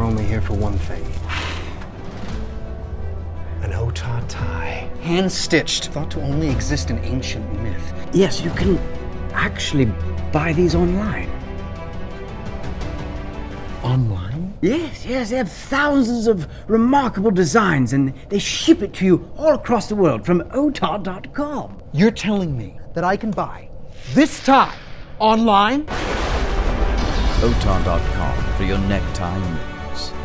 only here for one thing. An OTAA tie. Hand-stitched. Thought to only exist in ancient myth. Yes, you can actually buy these online. Online? Yes, they have thousands of remarkable designs, and they ship it to you all across the world from OTAA.com. You're telling me that I can buy this tie online? OTAA.com for your necktie news.